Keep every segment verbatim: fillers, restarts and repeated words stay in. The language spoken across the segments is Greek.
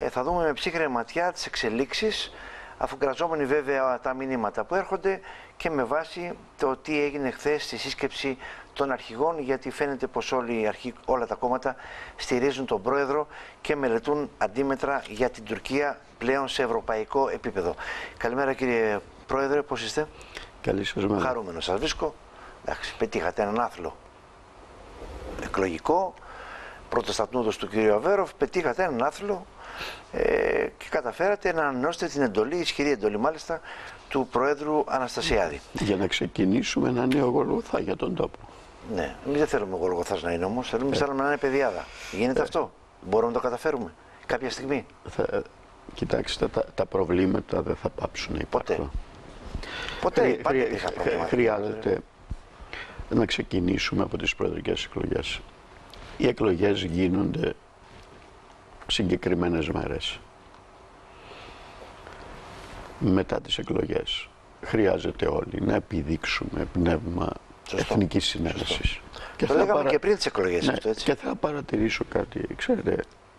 Ε, θα δούμε με ψύχρεμη ματιά τις εξελίξεις, αφουγκραζόμενοι βέβαια τα μηνύματα που έρχονται και με βάση το τι έγινε χθες στη σύσκεψη των αρχηγών, γιατί φαίνεται πως όλοι οι αρχή, όλα τα κόμματα στηρίζουν τον πρόεδρο και μελετούν αντίμετρα για την Τουρκία πλέον σε ευρωπαϊκό επίπεδο. Καλημέρα κύριε πρόεδρε, πώς είστε? Καλή σας μέρα. Χαρούμενος σας βρίσκω. Εντάξει, πετύχατε έναν άθλο εκλογικό, πρωτοστατνούδος του κύριου Αβέροφ, πετύχατε έναν άθλο ε, και καταφέρατε να ανανεώσετε την εντολή, ισχυρή εντολή μάλιστα, του Προέδρου Αναστασιάδη. Για να ξεκινήσουμε ένα νέο Γολγοθά για τον τόπο. Ναι, εμείς δεν θέλουμε Γολγοθάς να είναι όμως, θέλουμε, ε. θέλουμε να είναι παιδιάδα. Γίνεται ε. αυτό, μπορούμε να το καταφέρουμε κάποια στιγμή? Θα, κοιτάξτε, τα, τα προβλήματα δεν θα πάψουν να υπάρχουν. Ποτέ, Ποτέ Χρει, χρει, χρειάζεται να ξεκινήσουμε από τις προεδρικές εκλογές. Οι εκλογές γίνονται συγκεκριμένες μέρες. Μετά τις εκλογές χρειάζεται όλοι να επιδείξουμε πνεύμα Σωστό. εθνικής συνένεσης. Και το λέγαμε παρα... και πριν τις εκλογές, ναι, αυτό, έτσι. Και θα παρατηρήσω κάτι, ξέρετε,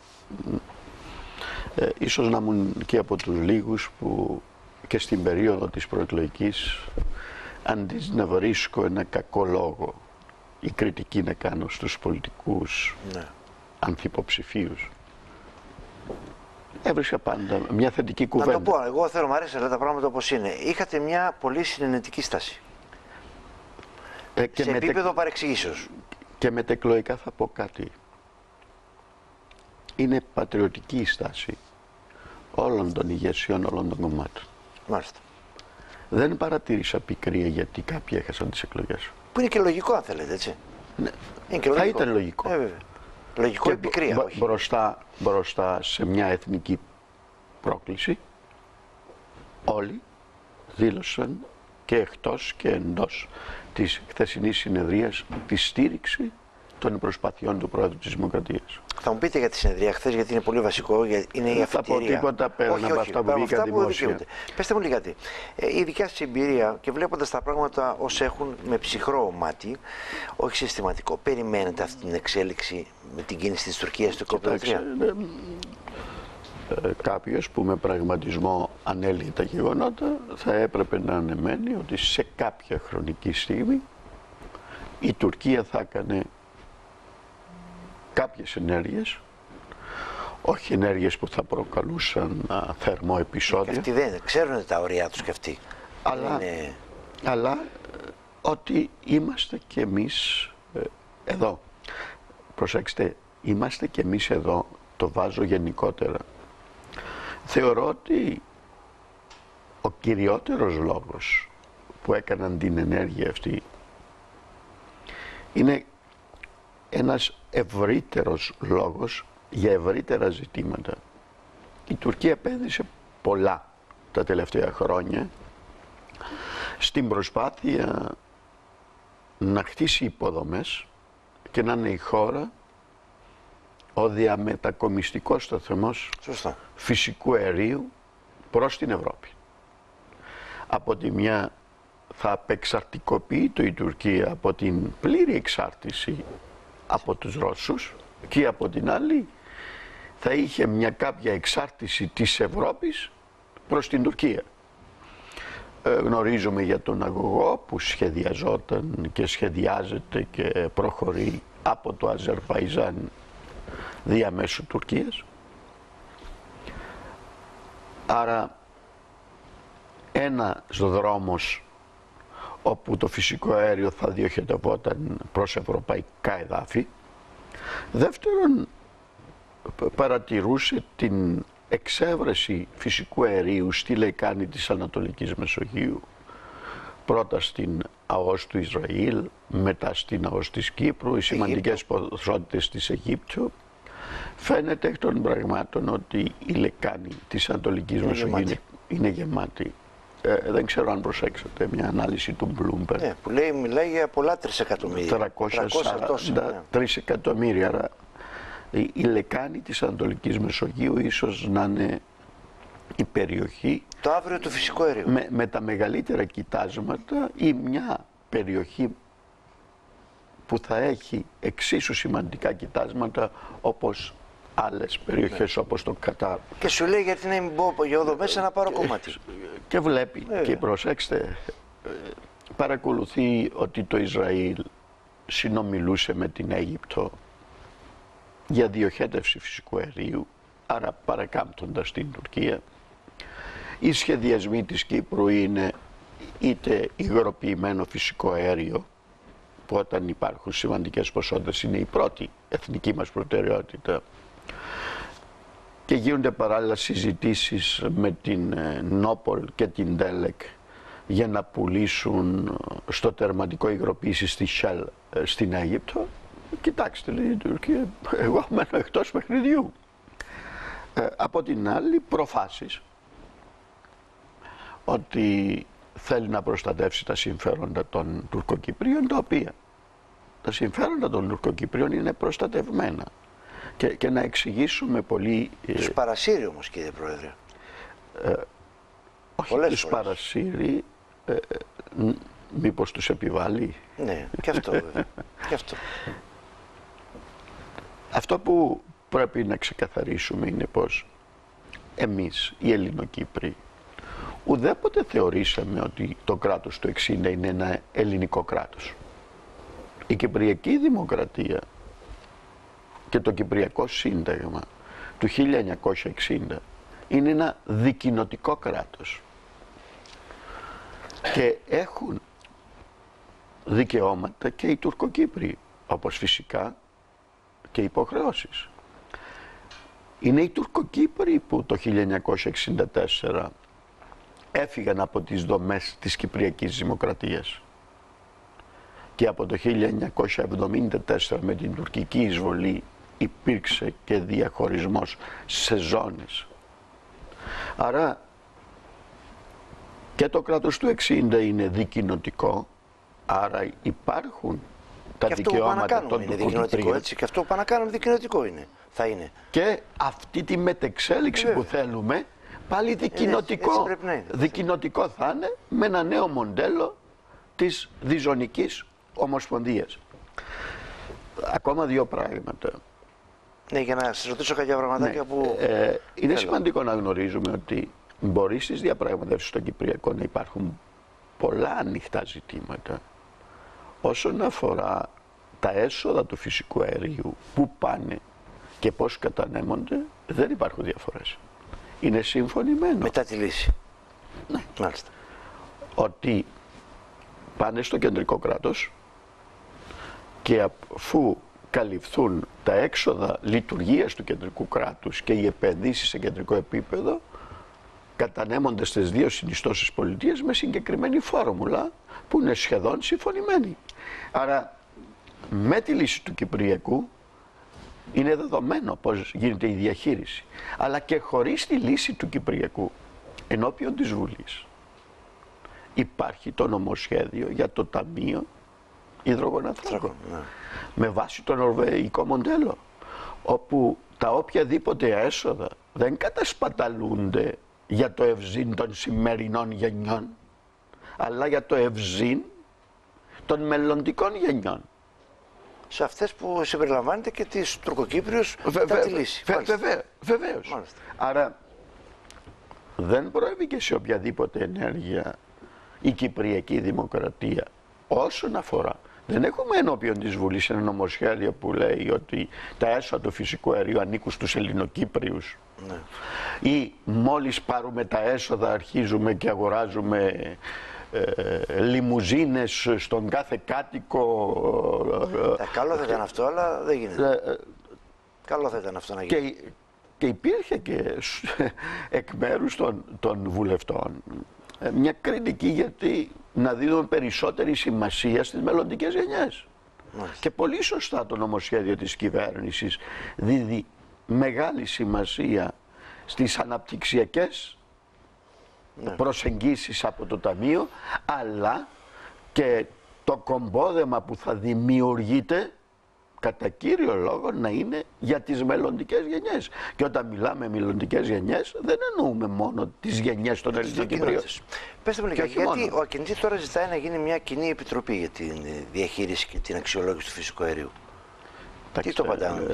ε, ίσως να ήμουν και από τους λίγους που και στην περίοδο της προεκλογικής, αντί να βρίσκω ένα κακό λόγο ή κριτική να κάνω στους πολιτικούς ναι. ανθυποψηφίους, έβρισκα πάντα μια θετική κουβέντα. Να το πω, εγώ θέλω, μου αρέσει τα πράγματα όπως είναι. Είχατε μια πολύ συνενετική στάση. Ε, και σε με επίπεδο τε... παρεξηγήσεως. Και μετεκλογικά θα πω κάτι. Είναι πατριωτική η στάση όλων των ηγεσιών, όλων των κομμάτων. Μάλιστα. Δεν παρατήρησα πικρία γιατί κάποιοι έχασαν τις εκλογές. Που είναι και λογικό, αν θέλετε, έτσι. Ναι. Είναι και λογικό. Θα ήταν λογικό. Ε, βέβαια. Λογικό η πικρία, όχι. Μπροστά, μπροστά σε μια εθνική πρόκληση, όλοι δήλωσαν και εκτός και εντός της χθεσινής συνεδρίας τη στήριξη των προσπαθειών του Πρόεδρου της Δημοκρατίας. Θα μου πείτε για τη συνεδρία χθες, γιατί είναι πολύ βασικό, είναι η αφιτηρία. Θα πω τίποτα πέραν από αυτά που βγήκαν δημόσια. Πέστε μου λίγα, ε, η δικιά σας εμπειρία και βλέποντας τα πράγματα ως έχουν με ψυχρό μάτι, όχι συστηματικό, περιμένετε αυτή την εξέλιξη με την κίνηση της Τουρκίας στο είκοσι τρία? Ε, κάποιος που με πραγματισμό ανέλυε τα γεγονότα θα έπρεπε να ανεμένει ότι σε κάποια χρονική στιγμή η Τουρκία θα έκανε κάποιες ενέργειες, όχι ενέργειες που θα προκαλούσαν α, θερμό επεισόδιο. Και αυτοί δεν ξέρουν τα ωριά τους και αυτοί. Αλλά, είναι... αλλά ότι είμαστε κι εμείς ε, εδώ. Προσέξτε, είμαστε κι εμείς εδώ, το βάζω γενικότερα. Θεωρώ ότι ο κυριότερος λόγος που έκαναν την ενέργεια αυτή είναι ένας ευρύτερος λόγος για ευρύτερα ζητήματα. Η Τουρκία επένδυσε πολλά τα τελευταία χρόνια στην προσπάθεια να χτίσει υποδομές και να είναι η χώρα ο διαμετακομιστικός σταθμός φυσικού αερίου προς την Ευρώπη. Από τη μια θα απεξαρτικοποιείται η Τουρκία από την πλήρη εξάρτηση από τους Ρώσους και από την άλλη θα είχε μια κάποια εξάρτηση της Ευρώπης προς την Τουρκία. Ε, γνωρίζουμε για τον αγωγό που σχεδιαζόταν και σχεδιάζεται και προχωρεί από το Αζερβαϊτζάν διαμέσου Τουρκίας. Άρα ένας δρόμος όπου το φυσικό αέριο θα διοχετευόταν προς ευρωπαϊκά εδάφη. Δεύτερον, παρατηρούσε την εξέβρεση φυσικού αερίου στη λεκάνη της Ανατολικής Μεσογείου, πρώτα στην ΑΟΣ του Ισραήλ, μετά στην ΑΟΣ της Κύπρου, οι σημαντικές ποσότητες της Αιγύπτου. Φαίνεται εκ των πραγμάτων ότι η λεκάνη της Ανατολικής είναι Μεσογείου γεμάτη. είναι γεμάτη. Ε, δεν ξέρω αν προσέξατε μια ανάλυση του Bloomberg. Ναι, που λέει, μιλάει για πολλά τρισεκατομμύρια. τριακόσια σαράντα τρισεκατομμύρια. Άρα η, η λεκάνη της Ανατολικής Μεσογείου ίσως να είναι η περιοχή το αύριο του φυσικού αερίου. Με, με τα μεγαλύτερα κοιτάσματα ή μια περιοχή που θα έχει εξίσου σημαντικά κοιτάσματα όπως άλλες περιοχές, ναι, όπως το Κατάρ. Και σου λέει γιατί να μην μπω για εδώ μέσα να πάρω και, κομμάτι. Και βλέπει, βέβαια, και προσέξτε, παρακολουθεί ότι το Ισραήλ συνομιλούσε με την Αίγυπτο για διοχέτευση φυσικού αερίου, άρα παρακάμπτοντας την Τουρκία. Οι σχεδιασμοί της Κύπρου είναι είτε υγροποιημένο φυσικό αέριο, που όταν υπάρχουν σημαντικές ποσότητες είναι η πρώτη εθνική μας προτεραιότητα, και γίνονται παράλληλα συζητήσεις με την Νόπολ και την Ντέλεκ για να πουλήσουν στο τερματικό υγροποίηση στη Shell στην Αίγυπτο. Κοιτάξτε, λέει η Τουρκία, εγώ μένω εκτός παιχνιδιού. Ε, από την άλλη, προφάσεις ότι θέλει να προστατεύσει τα συμφέροντα των Τουρκοκυπρίων, τα οποία τα συμφέροντα των Τουρκοκυπρίων είναι προστατευμένα. Και, και να εξηγήσουμε πολύ... Τους παρασύρει όμως, κύριε Πρόεδρε. Ε, όχι, τους παρασύρει, ε, μήπως τους επιβάλλει. Ναι, και αυτό βέβαια. Και αυτό. Αυτό που πρέπει να ξεκαθαρίσουμε είναι πως εμείς, οι Ελληνοκύπροι, ουδέποτε θεωρήσαμε ότι το κράτος του εξήντα είναι ένα ελληνικό κράτος. Η Κυπριακή Δημοκρατία και το Κυπριακό Σύνταγμα του χίλια εννιακόσια εξήντα είναι ένα δικοινοτικό κράτος και έχουν δικαιώματα και οι Τουρκοκύπροι, όπως φυσικά και υποχρεώσεις. Είναι οι Τουρκοκύπροι που το χίλια εννιακόσια εξήντα τέσσερα έφυγαν από τις δομές της Κυπριακής Δημοκρατίας και από το χίλια εννιακόσια εβδομήντα τέσσερα με την τουρκική εισβολή υπήρξε και διαχωρισμός σε ζώνες. Άρα και το κράτος του εξήντα είναι δικοινοτικό, άρα υπάρχουν τα και δικαιώματα των Τουρκοκυπρίων. Και αυτό που πάνε να κάνουμε δικοινοτικό είναι, θα είναι. Και αυτή τη μετεξέλιξη που θέλουμε πάλι δικοινοτικό, δικοινοτικό θα είναι με ένα νέο μοντέλο της διζωνικής ομοσπονδίας. Ακόμα δύο πράγματα. Ναι, για να σας ρωτήσω κάποια πραγματάκια, ναι, που... Ε, είναι θέλω. σημαντικό να γνωρίζουμε ότι μπορεί στις διαπραγματεύσεις των Κυπριακών να υπάρχουν πολλά ανοιχτά ζητήματα όσον αφορά τα έσοδα του φυσικού αερίου, πού πάνε και πώς κατανέμονται. Δεν υπάρχουν διαφορές. Είναι συμφωνημένο. Μετά τη λύση. Ναι. Μάλιστα. Ότι πάνε στο κεντρικό κράτος και αφού καλυφθούν τα έξοδα λειτουργίας του κεντρικού κράτους και οι επενδύσεις σε κεντρικό επίπεδο, κατανέμονται στις δύο συνιστώσεις πολιτείας με συγκεκριμένη φόρμουλα που είναι σχεδόν συμφωνημένη. Άρα με τη λύση του Κυπριακού είναι δεδομένο πώς γίνεται η διαχείριση. Αλλά και χωρίς τη λύση του Κυπριακού ενώπιον της Βουλής υπάρχει το νομοσχέδιο για το Ταμείο Υδρογοναθράκων, ναι, με βάση το νορβηγικό μοντέλο, όπου τα οποιαδήποτε έσοδα δεν κατασπαταλούνται για το ευζήν των σημερινών γενιών, αλλά για το ευζήν των μελλοντικών γενιών. Σε αυτές που συμπεριλαμβάνεται και τις Τουρκοκύπριους μετά τη λύση. Βεβαίως. Άρα δεν προέβηκε σε οποιαδήποτε ενέργεια η Κυπριακή Δημοκρατία όσον αφορά. Δεν έχουμε ενώπιον της Βουλής ένα νομοσχέδιο που λέει ότι τα έσοδα του φυσικού αερίου ανήκουν στους Ελληνοκύπριους. Ναι. Ή μόλις πάρουμε τα έσοδα αρχίζουμε και αγοράζουμε ε, λιμουζίνες στον κάθε κάτοικο. Ε, καλό θα ήταν αυτό, αλλά δεν γίνεται. Ε, καλό θα ήταν αυτό να γίνει. Και, και υπήρχε και εκ μέρους των, των βουλευτών μια κριτική γιατί να δίνουμε περισσότερη σημασία στις μελλοντικές γενιές. Μάλιστα. Και πολύ σωστά το νομοσχέδιο της κυβέρνησης δίδει μεγάλη σημασία στις αναπτυξιακές, ναι, προσεγγίσεις από το Ταμείο, αλλά και το κομπόδεμα που θα δημιουργείται κατά κύριο λόγο να είναι για τις μελλοντικές γενιές. Και όταν μιλάμε μελλοντικές γενιές δεν εννοούμε μόνο τις γενιές των Ελληνοκυπρίων. Πετε μου λίγα, γιατί μόνο. Ο Ακινητής τώρα ζητάει να γίνει μια κοινή επιτροπή για τη διαχείριση και την αξιολόγηση του φυσικού αερίου. Τι το απαντάμε εμείς?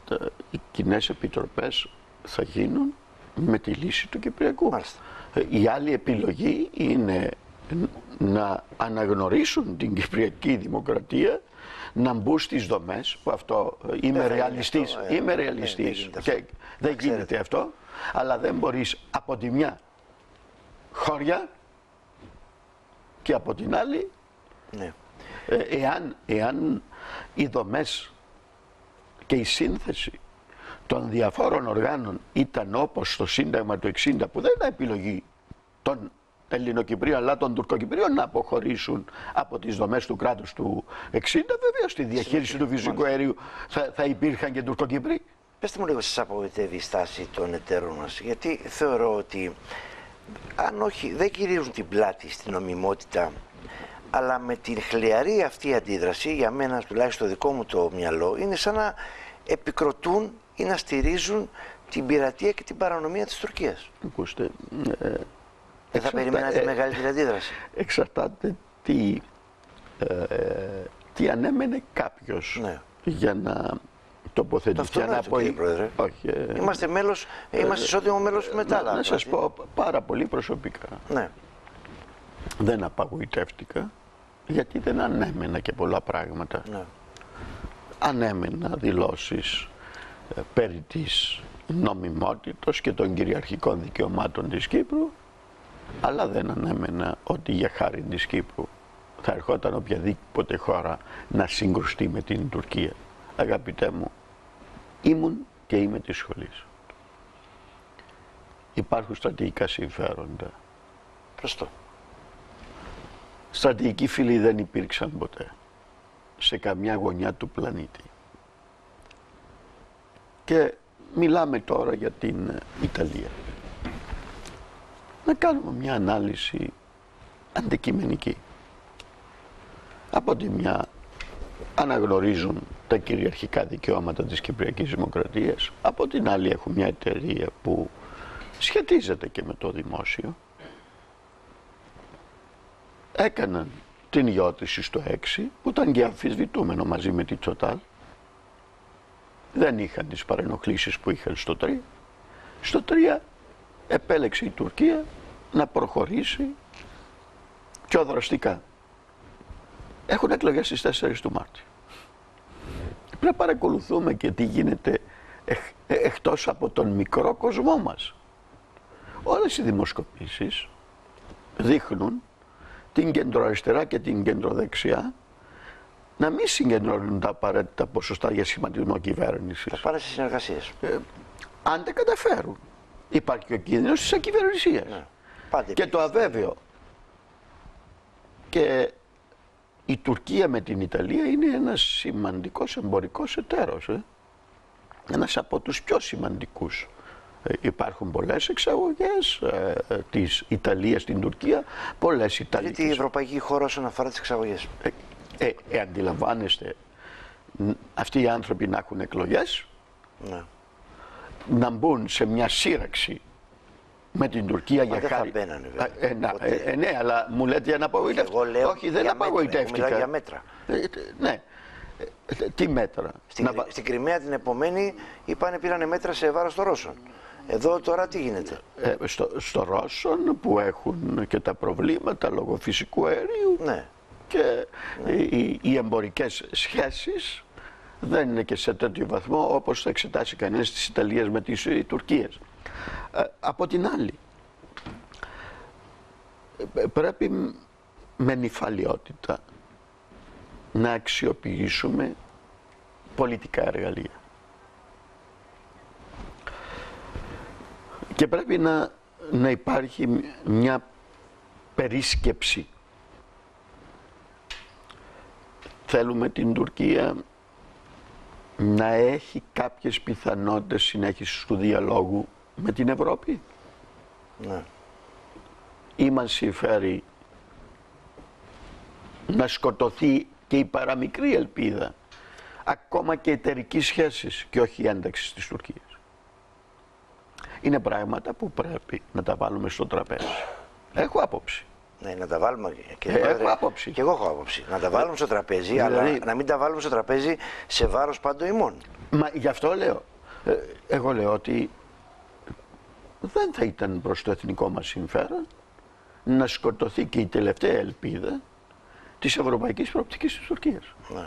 οι κοινές επιτροπές θα γίνουν με τη λύση του Κυπριακού. Μάλιστα. Η άλλη επιλογή είναι να αναγνωρίσουν την Κυπριακή Δημοκρατία, να μπουν στις δομές, που αυτό είμαι ρεαλιστής, αυτό, ε, είμαι ε, ρεαλιστής ε, δεν και γίνεται, δεν γίνεται αυτό, αλλά δεν μπορείς από τη μια χώρια και από την άλλη, ναι. ε, εάν, εάν οι δομές και η σύνθεση των διαφόρων οργάνων ήταν όπως το Σύνταγμα του εξήντα, που δεν είναι επιλογή των Ελληνοκυπρίων αλλά των Τουρκοκυπρίων να αποχωρήσουν από τις δομές του κράτους του εξήντα, βέβαια στη διαχείριση του φυσικού αερίου θα, θα υπήρχαν και Τουρκοκυπροί. Πεςτε μου λίγο, σας απογοητεύει η στάση των εταίρων μας, γιατί θεωρώ ότι αν όχι, δεν κυρίζουν την πλάτη στην νομιμότητα, αλλά με την χλιαρή αυτή αντίδραση, για μένα τουλάχιστον το δικό μου το μυαλό, είναι σαν να επικροτούν ή να στηρίζουν την πειρατεία και την παρανομία της Τουρκίας. Ακούστε, ε, δεν θα περιμένατε ε, μεγαλύτερη αντίδραση? Εξαρτάται τι, ε, τι ανέμενε κάποιος, ναι, για να τοποθετηθεί. Το αυτό κύριε Πρόεδρε. Όχι, ε, είμαστε μέλος, ε, είμαστε ισότιμο μέλος με τα άλλα. Να, να σας πω πάρα πολύ προσωπικά. Ναι. Δεν απαγοητεύτηκα, γιατί δεν ανέμενα και πολλά πράγματα. Ναι. Ανέμενα δηλώσεις ε, περί της νομιμότητος και των κυριαρχικών δικαιωμάτων της Κύπρου, αλλά δεν ανέμενα ότι για χάρη της Κύπρου θα ερχόταν οποιαδήποτε χώρα να συγκρουστεί με την Τουρκία. Αγαπητέ μου, ήμουν και είμαι της σχολής. Υπάρχουν στρατηγικά συμφέροντα. Προστό. Στρατηγικοί φίλοι δεν υπήρξαν ποτέ σε καμιά γωνιά του πλανήτη. Και μιλάμε τώρα για την Ιταλία. Να κάνουμε μια ανάλυση αντικειμενική. Από τη μια αναγνωρίζουν τα κυριαρχικά δικαιώματα της Κυπριακής Δημοκρατίας, από την άλλη έχουν μια εταιρεία που σχετίζεται και με το δημόσιο. Έκαναν την ιώτηση στο έξι, που ήταν και αμφισβητούμενο μαζί με τη Total. Δεν είχαν τις παρενοχλήσεις που είχαν στο τρία. Στο τρία επέλεξε η Τουρκία να προχωρήσει πιο δραστικά. Έχουν εκλογές στις τέσσερις του Μάρτη. Πρέπει να παρακολουθούμε και τι γίνεται εκ, εκτός από τον μικρό κοσμό μας. Όλες οι δημοσκοπήσεις δείχνουν την κεντροαριστερά και την κεντροδεξιά να μην συγκεντρώνουν τα απαραίτητα ποσοστά για σχηματισμό κυβέρνησης. Θα πάνε σε συνεργασίες. Ε, αν δεν καταφέρουν, υπάρχει και ο κίνδυνος της ακυβερνησίας. Ναι. Και το αβέβαιο. Και η Τουρκία με την Ιταλία είναι ένας σημαντικός εμπορικός εταίρος. Ε. Ένας από τους πιο σημαντικούς. Ε, υπάρχουν πολλές εξαγωγές ε, ε, της Ιταλίας στην Τουρκία, πολλές Ιταλικές. Γιατί η ευρωπαϊκή χώρα όσον αφορά τις εξαγωγές. Ε, ε, ε, αντιλαμβάνεστε αυτοί οι άνθρωποι να έχουν εκλογές, ναι, να μπουν σε μια σύραξη με την Τουρκία. Μα για δεν χάρη. Θα μπαίνανε, βέβαια. Ε, να, ε, ε, ναι, αλλά μου λέτε αναπογοητεύτηκα. Όχι, δεν απογοητεύτηκα. Μιλάω για μέτρα. Ε, ναι. Ε, τι μέτρα? Στην, να... στην Κριμαία την επομένη είπανε πήρανε μέτρα σε βάρος των Ρώσων. Εδώ τώρα τι γίνεται? Ε, στο, στο Ρώσων που έχουν και τα προβλήματα λόγω φυσικού αερίου, ναι, και ναι, οι, οι εμπορικές σχέσεις δεν είναι και σε τέτοιο βαθμό όπως θα εξετάσει κανείς της Ιταλίας με τις Τουρκίες. Ε, από την άλλη, πρέπει με νηφαλιότητα να αξιοποιήσουμε πολιτικά εργαλεία. Και πρέπει να, να υπάρχει μια περίσκεψη. Θέλουμε την Τουρκία να έχει κάποιες πιθανότητες συνέχισης του διαλόγου με την Ευρώπη. Ναι. Ή μας συμφέρει να σκοτωθεί και η παραμικρή ελπίδα, ακόμα και εταιρικής σχέσης και όχι ένταξης της Τουρκίας. Είναι πράγματα που πρέπει να τα βάλουμε στο τραπέζι. Έχω άποψη. Ναι, να τα βάλουμε. Και, ε, έχω άποψη. Και εγώ έχω άποψη. Να τα βάλουμε στο τραπέζι, δηλαδή, αλλά να μην τα βάλουμε στο τραπέζι σε βάρος πάντων ημών. Μα γι' αυτό λέω. Ε, εγώ λέω ότι δεν θα ήταν προς το εθνικό μας συμφέρον να σκοτωθεί και η τελευταία ελπίδα της ευρωπαϊκής προοπτικής της Τουρκίας. Ναι.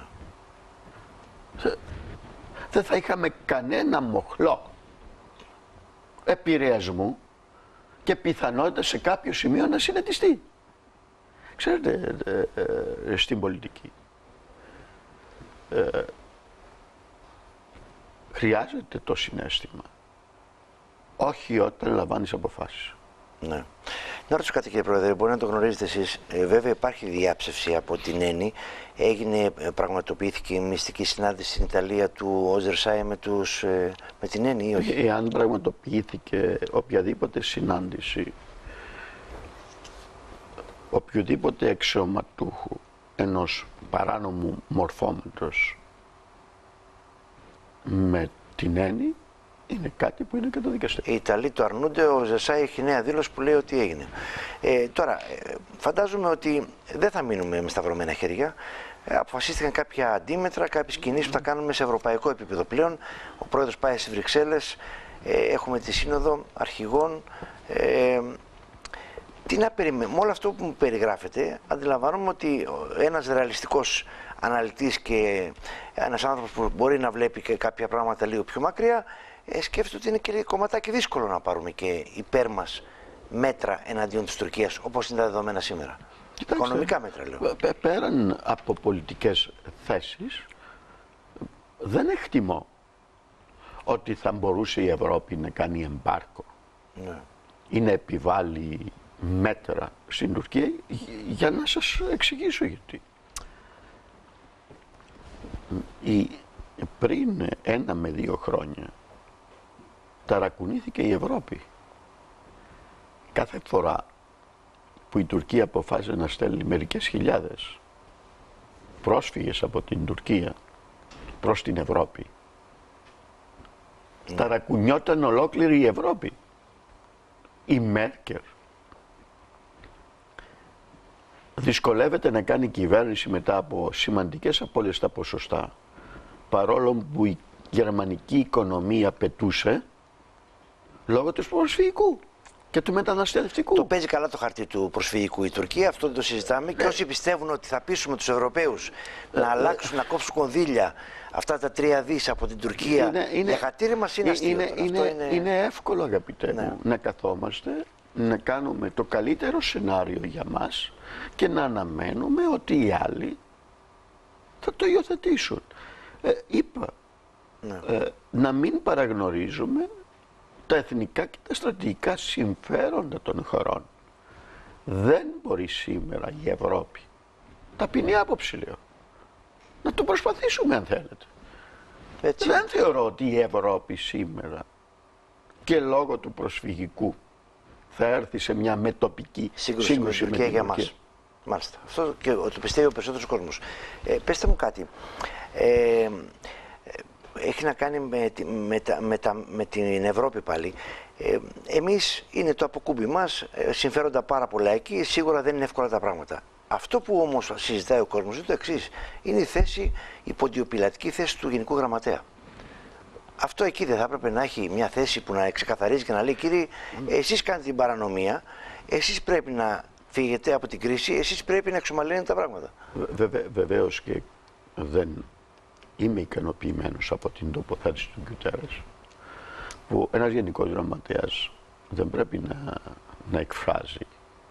Δεν θα είχαμε κανένα μοχλό επηρεασμού και πιθανότητα σε κάποιο σημείο να συνετιστεί. Ξέρετε, ε, ε, στην πολιτική ε, χρειάζεται το συναίσθημα, όχι όταν λαμβάνεις αποφάσεις. Ναι. Να ρωτήσω κάτι, κύριε Πρόεδρε, μπορεί να το γνωρίζετε εσείς. Ε, βέβαια υπάρχει διάψευση από την ΕΝΗ. Έγινε, πραγματοποιήθηκε η μυστική συνάντηση στην Ιταλία του Οζερσάι με, τους, ε, με την ΕΝΗ ή όχι? Εάν πραγματοποιήθηκε οποιαδήποτε συνάντηση οποιοδήποτε αξιωματούχου ενός παράνομου μορφώματος με την ΕΝΗ, είναι κάτι που είναι καταδικαστικό. Οι Ιταλοί το αρνούνται, ο Ζεσάι έχει νέα δήλωση που λέει ότι έγινε. Ε, τώρα, ε, φαντάζομαι ότι δεν θα μείνουμε με σταυρωμένα χέρια. Ε, αποφασίστηκαν κάποια αντίμετρα, κάποιες κινήσεις που θα κάνουμε σε ευρωπαϊκό επίπεδο πλέον. Ο πρόεδρος πάει στις Βρυξέλλες, ε, έχουμε τη Σύνοδο Αρχηγών. Ε, τι να περιμένουμε, με όλο αυτό που μου περιγράφεται, αντιλαμβάνομαι ότι ένας ρεαλιστικός αναλυτής και ένας άνθρωπος που μπορεί να βλέπει και κάποια πράγματα λίγο πιο μακριά, ε, σκέφτεται ότι είναι και κομματάκι δύσκολο να πάρουμε και υπέρ μας μέτρα εναντίον της Τουρκίας, όπως είναι τα δεδομένα σήμερα. Κοιτάξτε, οικονομικά μέτρα λέω. Πέραν από πολιτικές θέσεις, δεν εκτιμώ ότι θα μπορούσε η Ευρώπη να κάνει εμπάρκο, ναι, ή να επιβάλλει μέτρα στην Τουρκία, για να σας εξηγήσω γιατί. Η, πριν ένα με δύο χρόνια ταρακουνήθηκε η Ευρώπη. Κάθε φορά που η Τουρκία αποφάσισε να στέλνει μερικές χιλιάδες πρόσφυγες από την Τουρκία προς την Ευρώπη, mm. ταρακουνιόταν ολόκληρη η Ευρώπη. Η Μέρκελ δυσκολεύεται να κάνει κυβέρνηση μετά από σημαντικές απώλειες στα ποσοστά, παρόλο που η γερμανική οικονομία πετούσε λόγω του προσφυγικού και του μεταναστευτικού. Το παίζει καλά το χαρτί του προσφυγικού η Τουρκία, αυτό δεν το συζητάμε. Ναι. Και όσοι πιστεύουν ότι θα πείσουμε τους Ευρωπαίους ε, να αλλάξουν, ε, να κόψουν κονδύλια αυτά τα τρία δις από την Τουρκία, είναι, είναι, για χατήρι μας είναι αστείο. Είναι, είναι, είναι... είναι εύκολο, αγαπητέ μου, ναι, να καθόμαστε, να κάνουμε το καλύτερο σενάριο για μας και να αναμένουμε ότι οι άλλοι θα το υιοθετήσουν. Ε, είπα, ναι, ε, να μην παραγνωρίζουμε τα εθνικά και τα στρατηγικά συμφέροντα των χωρών. Δεν μπορεί σήμερα η Ευρώπη, ταπεινή άποψη λέω, να το προσπαθήσουμε αν θέλετε. Έτσι. Δεν θεωρώ ότι η Ευρώπη σήμερα και λόγω του προσφυγικού θα έρθει σε μια μετοπική σύγκρουση, σύγκρουση με την Τουρκία. Για μας. Μάλιστα. Αυτό και το πιστεύει ο περισσότερος κόσμος. Ε, πέστε μου κάτι. Ε, έχει να κάνει με, με, τα, με, τα, με την Ευρώπη πάλι. Ε, εμείς είναι το αποκούμπι μας, ε, συμφέροντα πάρα πολλά εκεί, σίγουρα δεν είναι εύκολα τα πράγματα. Αυτό που όμως συζητάει ο κόσμος είναι το εξής. Είναι η θέση, η ποντιοπιλατική θέση του Γενικού Γραμματέα. Αυτό εκεί δεν θα έπρεπε να έχει μια θέση που να ξεκαθαρίζει και να λέει, κύριε, εσείς κάνετε την παρανομία, εσείς πρέπει να φύγετε από την κρίση, εσείς πρέπει να εξομαλύνετε τα πράγματα. Βεβαι, βεβαίως και δεν είμαι ικανοποιημένος από την τοποθέτηση του Γκιουτέρες, που ένας Γενικός Γραμματέας δεν πρέπει να, να εκφράζει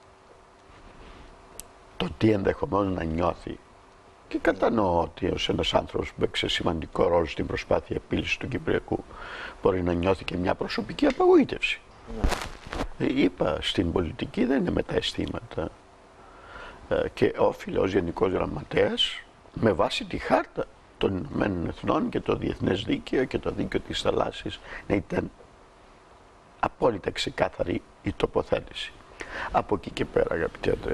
το τι ενδεχομένως να νιώθει. Και κατανοώ ότι ως ένας άνθρωπος που παίξε σημαντικό ρόλο στην προσπάθεια επίλυσης του Κυπριακού μπορεί να νιώθει και μια προσωπική απογοήτευση. Ναι. Είπα, στην πολιτική δεν είναι με τα αισθήματα και όφιλε ως Γενικός Γραμματέας με βάση τη χάρτα των Ηνωμένων Εθνών και το διεθνές δίκαιο και το δίκαιο της θαλάσσης να ήταν απόλυτα ξεκάθαρη η τοποθέτηση. Από εκεί και πέρα, αγαπητέ Ανδρέα,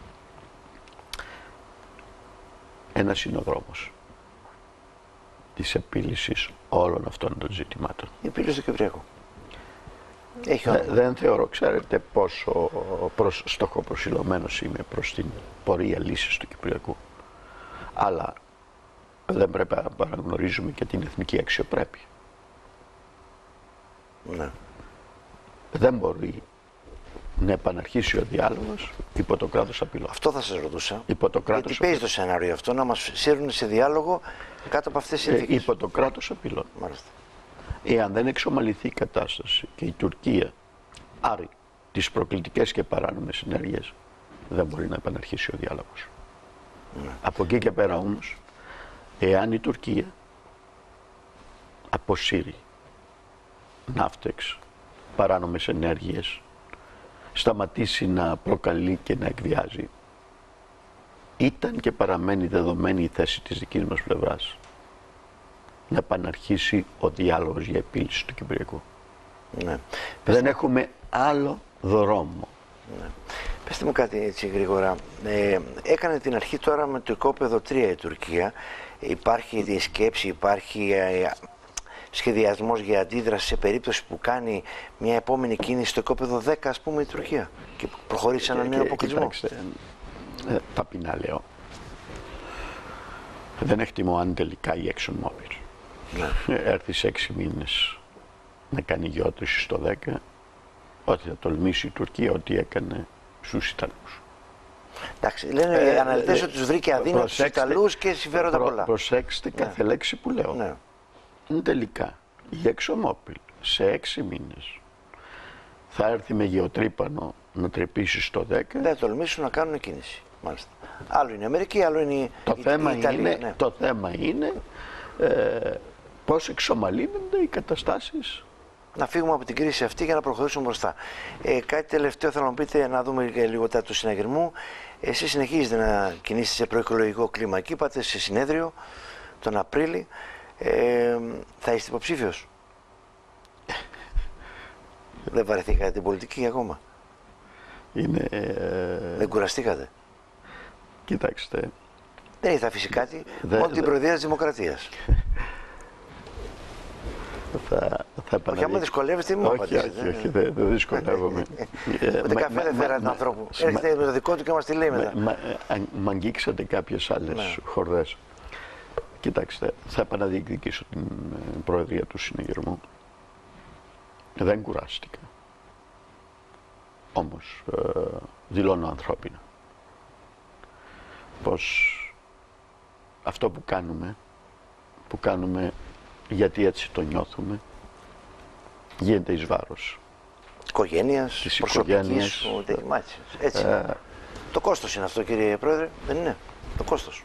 ένας είναι ο δρόμος της επίλυσης όλων αυτών των ζητημάτων. Η επίλυση του Κυπριακού. Έχει Δε, δεν θεωρώ, ξέρετε, πόσο προς, στοχοπροσιλωμένος είμαι προς την πορεία λύσης του Κυπριακού. Αλλά δεν πρέπει να παραγνωρίζουμε και την εθνική αξιοπρέπεια. Ναι. Δεν μπορεί να επαναρχίσει ο διάλογος υπό το κράτος απειλών. Αυτό θα σας ρωτούσα. Υπό το κράτος Γιατί παίζει το σενάριο αυτό να μας σύρουν σε διάλογο κάτω από αυτές τις ε, συνθήκες. υπό το κράτος απειλών. Μάλιστα. Εάν δεν εξομαλυνθεί η κατάσταση και η Τουρκία άρει τις προκλητικές και παράνομες ενέργειες, δεν μπορεί να επαναρχίσει ο διάλογος. Ναι. Από εκεί και πέρα όμως, εάν η Τουρκία αποσύρει ναύτεξ, παράνομες ενέργειες, σταματήσει να προκαλεί και να εκβιάζει, ήταν και παραμένει δεδομένη η θέση της δικής μας πλευράς να επαναρχίσει ο διάλογος για επίλυση του Κυπριακού. Ναι. Δεν έχουμε άλλο δρόμο. Ναι. Πεςτε μου κάτι έτσι γρήγορα. Ε, έκανε την αρχή τώρα με το οικόπεδο τρία η Τουρκία. Υπάρχει η σκέψη, υπάρχει ε, σχεδιασμός για αντίδραση σε περίπτωση που κάνει μια επόμενη κίνηση στο οικόπεδο δέκα, ας πούμε, η Τουρκία και προχωρήσει σε ένα νέο αποκλεισμό. Κοιτάξτε, ε, ταπεινά λέω. Δεν εκτιμώ αν τελικά η ExxonMobil Ναι. έρθει σε έξι μήνες να κάνει γεώτρηση στο δέκα, ότι θα τολμήσει η Τουρκία ότι έκανε στους Ιταλούς. Εντάξει, λένε οι Ε, αναλυτές ε, ότι τους βρήκε αδύνατους τους προσέξτε- Ιταλούς και συμφέροντα Προ- πολλά. Προσέξτε Ναι. κάθε λέξη που λέω. Ναι. Αν τελικά η ExxonMobil σε έξι μήνες θα έρθει με γεωτρύπανο να τρυπήσει στο δέκα, Δεν θα τολμήσουν να κάνουν κίνηση. Μάλιστα. Άλλο είναι η Αμερική, άλλο είναι η, το, η, θέμα η Ιταλία. είναι, Ναι. το θέμα είναι ε, πώς εξομαλύνονται οι καταστάσεις. Να φύγουμε από την κρίση αυτή για να προχωρήσουμε μπροστά. Ε, κάτι τελευταίο θέλω να μου πείτε, να δούμε και λίγο τα του συναγερμού. Εσείς συνεχίζετε να κινήσετε σε προεκλογικό κλίμα. Εκεί είπατε σε συνέδριο τον Απρίλη. Ε, θα είστε υποψήφιος? Δεν βαρεθήκατε την πολιτική ακόμα? Είναι, ε, Δεν κουραστήκατε? κοιτάξτε, Δεν θα αφήσει κάτι, Δε- μόνο την δε- προεδρία της Δημοκρατίας. θα, θα Όχι, άμα επαναδείξω. δυσκολεύεστε, μην μου όχι, απαντήσετε. όχι, όχι, δεν δεν δυσκολεύομαι. Ε, Ούτε μα- καφέ δεν μα- φέρατε μα- ανθρώπου. μα- Έρχεται με το δικό του και μας τη λέει μετά. Μα, μα, μ' αγγίξατε κάποιες άλλες Ναι. χορδές. Κοιτάξτε, θα επαναδιεκδικήσω την ε, προεδρία του συνεγερμού. Δεν κουράστηκα. Όμως, ε, δηλώνω ανθρώπινα πως αυτό που κάνουμε, που κάνουμε γιατί έτσι το νιώθουμε, γίνεται εις βάρος. Οικογένειας, Της προσωπικής, οικογένειας. ούτε- μάλιστα, έτσι. Ε, Το κόστος είναι αυτό, κύριε Πρόεδρε, δεν είναι? Το κόστος.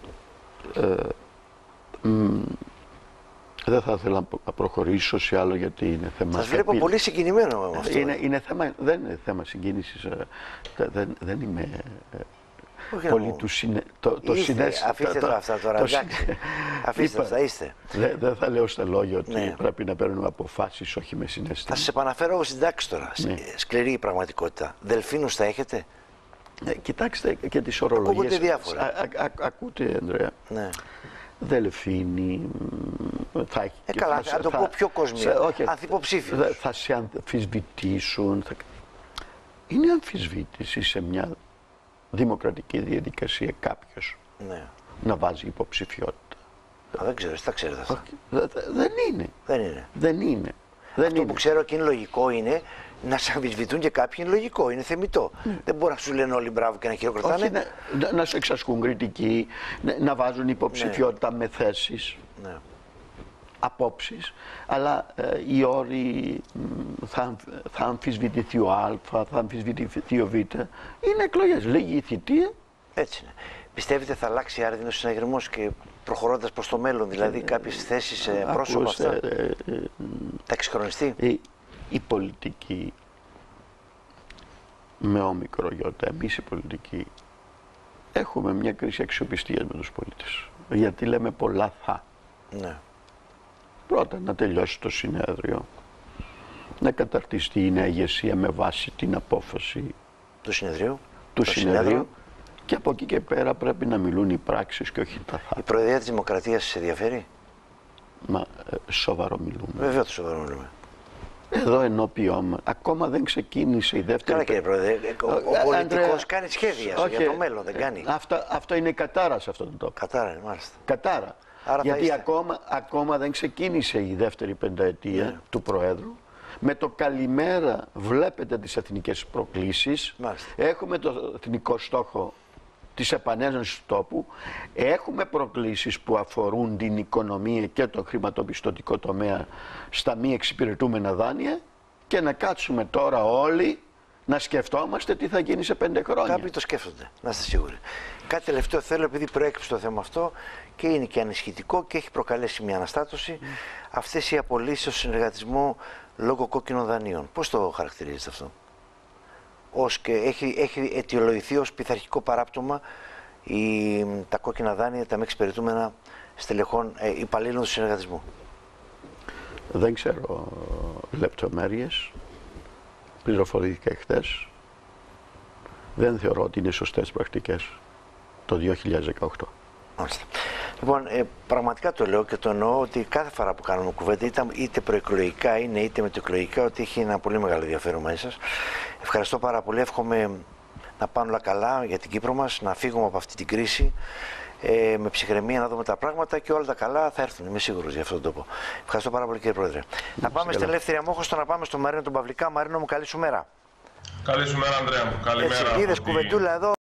μ, δεν θα ήθελα να προ- να προχωρήσω σε άλλο γιατί είναι θέμα. Σας βλέπω επί- πολύ συγκινημένο με αυτό. Είναι, είναι θέμα, δεν είναι θέμα συγκίνησης. ε, δε- Δεν, δεν είμαι ε, Όχι να πολύ μου- του συνε, το, το Είστε, συναίσθημα- αφήστε το- το αυτά τώρα, το εντάξει. συνε- Αφήστε Είπα, αυτά, είστε. Δεν δεν θα λέω στα λόγια ότι Ναι. πρέπει να παίρνουμε αποφάσεις όχι με Θα συναίσθημα. σας επαναφέρω στην τάξη τώρα. Ναι. Σκληρή η πραγματικότητα. Δελφίνους θα έχετε? Ε, κοιτάξτε και τις ορολογίες. Ακούγονται διάφορα. Α, α, α, ακούτε, Ανδρέα. Ναι. Δελφίνη, μ, θα έχει. Ε, καλά, θα- να το θα- πω πιο κοσμία. σε- όχι, Ανθυποψήφιος. δε- Θα σε αμφισβητήσουν. Θα... Είναι αμφισβήτηση σε μια δημοκρατική διαδικασία κάποιος Ναι. να βάζει υποψηφιότητα. Α, δεν ξέρω, εσύ τα ξέρετε αυτά. Όχι, δε- δε- δεν είναι. Δεν είναι. Δεν είναι. Δεν Αυτό είναι. που ξέρω και είναι λογικό είναι να σε αμφισβητούν και κάποιοι, είναι λογικό, είναι θεμιτό. Δεν μπορεί να σου λένε όλοι μπράβο και να χειροκροτάνε. Όχι, να, να, να σε εξασκούν κριτική, να, να βάζουν υποψηφιότητα με θέσεις, Ναι. απόψεις, αλλά ε, οι όροι μ, θα, αμφ- θα αμφισβητηθεί ο Α, θα αμφισβητηθεί ο Β. Είναι εκλογές. Λίγη η θητεία. Έτσι είναι. Πιστεύετε θα αλλάξει άρδινο συναγερμό και προχωρώντας προς το μέλλον, δηλαδή κάποιες θέσεις, ε, πρόσωπα Ακούστε, αυτά, ε, ε, θα εξυγχρονιστεί? η, η πολιτική με όμικρο γιώτα, εμείς οι πολιτικοί έχουμε μια κρίση αξιοπιστίας με τους πολίτες. Γιατί λέμε πολλά θα. Ναι. Πρώτα να τελειώσει το συνέδριο, να καταρτιστεί η νέα ηγεσία με βάση την απόφαση Του συνεδρίου. του το συνεδρίου συνέδριο. και από εκεί και πέρα πρέπει να μιλούν οι πράξεις και όχι τα θα. Η Προεδρία της Δημοκρατίας σας ενδιαφέρει? Μα ε, σοβαρό μιλούμε. Βέβαια το σοβαρό μιλούμε. Εδώ ενώπιό μας, ακόμα δεν ξεκίνησε η δεύτερη. Καλά κύριε Πρόεδρε, ο, ο Ε, πολιτικός Ανδρέα, κάνει σχέδια όχι, για το μέλλον, δεν ε, κάνει? Αυτό, αυτό είναι κατάρα σε αυτόν τον τόπο. Κατάρα είναι, μάλιστα. Κατάρα. Άρα Γιατί είστε... ακόμα, ακόμα δεν ξεκίνησε η δεύτερη πενταετία yeah. του Προέδρου. Με το καλημέρα βλέπετε τις εθνικές προκλήσεις. Μάλιστα. Έχουμε το εθνικό στόχο της επανένωσης του τόπου. Έχουμε προκλήσεις που αφορούν την οικονομία και το χρηματοπιστωτικό τομέα στα μη εξυπηρετούμενα δάνεια και να κάτσουμε τώρα όλοι να σκεφτόμαστε τι θα γίνει σε πέντε χρόνια. Κάποιοι το σκέφτονται, να είστε σίγουροι. Κάτι τελευταίο θέλω, επειδή προέκυψε το θέμα αυτό και είναι και ανησυχητικό και έχει προκαλέσει μια αναστάτωση, mm. αυτές οι απολύσεις στο συνεργατισμό λόγω κόκκινων δανείων. Πώς το χαρακτηρίζετε αυτό? Ως και έχει, έχει αιτιολογηθεί ως πειθαρχικό παράπτωμα η, τα κόκκινα δάνεια, τα μη εξυπηρετούμενα στελεχών ε, υπαλλήλων του συνεργατισμού. Δεν ξέρω λεπτομέρειες. Πληροφορήθηκα χθες. Δεν θεωρώ ότι είναι σωστές πρακτικές το δύο χιλιάδες δεκαοκτώ. Μάλιστα. Λοιπόν, ε, πραγματικά το λέω και το εννοώ ότι κάθε φορά που κάνουμε κουβέντα, είτε, είτε προεκλογικά είναι είτε μετεκλογικά, ότι έχει ένα πολύ μεγάλο ενδιαφέρον μαζί σας. Ευχαριστώ πάρα πολύ. Εύχομαι να πάνε όλα καλά για την Κύπρο μας, να φύγουμε από αυτή την κρίση ε, με ψυχραιμία, να δούμε τα πράγματα και όλα τα καλά θα έρθουν. Είμαι σίγουρος για αυτόν τον τόπο. Ευχαριστώ πάρα πολύ, κύριε Πρόεδρε. Να πάμε στην Ελεύθερη Αμόχωστο, να πάμε στον Μαρίνο τον Παυλικά. Μαρίνο μου, καλή σου μέρα. Καλή σου μέρα, Ανδρέα μου. Καλημέρα. Είδες κουβεντούλα εδώ.